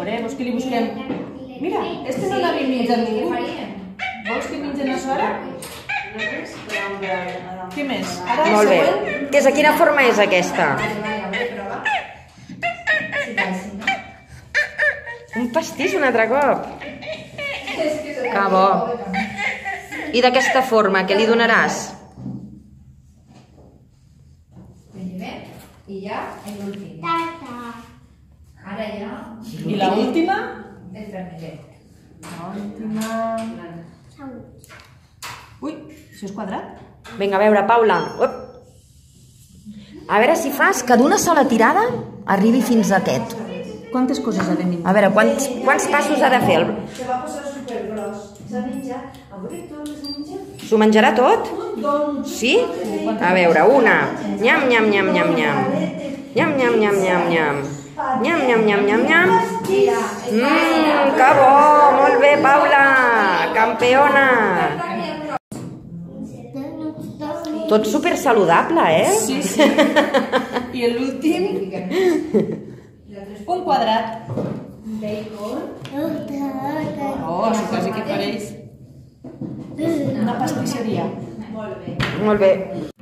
veure, vols que li busquem? Mira, este no l'havia menjat ningú. Vols que mengen això ara? Què més? Molt bé. Què és? Quina forma és aquesta? Un pastís un altre cop. Que bo. I d'aquesta forma, què li donaràs? I ja l'últim. Ara ja... I l'última? El vermellet. L'última... Ui, això és quadrat? Vinga, a veure, Paula. A veure si fas que d'una sola tirada arribi fins a aquest. Quantes coses ha de menjar? A veure, quants passos ha de fer? Se va posar supergros. S'ha menjat. A veure, tot s'ha menjat. S'ho menjarà tot? Sí? A veure, una. Nyam, nyam, nyam, nyam, nyam. Nyam, nyam, nyam, nyam, nyam. Nyam, nyam, nyam, nyam, nyam. Que bo! Molt bé, Paula! Campeona! Tot super saludable, eh? Sí, sí. I l'últim? Un quadrat. Oh, això quasi que pareix una pastisseria. Molt bé. Molt bé.